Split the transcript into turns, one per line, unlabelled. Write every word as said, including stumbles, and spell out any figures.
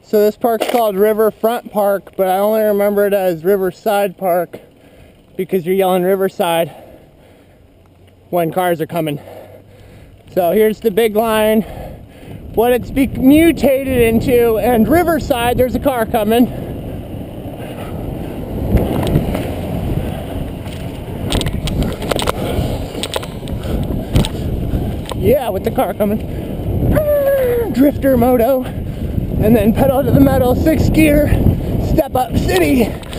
So this park's called Riverfront Park, but I only remember it as Riverside Park because you're yelling Riverside when cars are coming. So here's the big line, what it's be mutated into, and Riverside, there's a car coming. Yeah, with the car coming. Drifter moto. And then pedal to the metal, sixth gear, step up city.